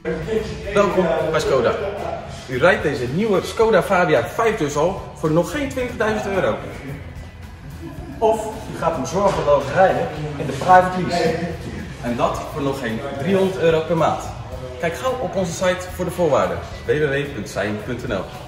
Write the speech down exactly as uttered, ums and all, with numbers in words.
Welkom bij Skoda. U rijdt deze nieuwe Skoda Fabia vijf dus al voor nog geen twintigduizend euro. Of u gaat hem zorgeloos rijden in de private lease. En dat voor nog geen driehonderd euro per maand. Kijk gauw op onze site voor de voorwaarden w w w punt sein punt n l.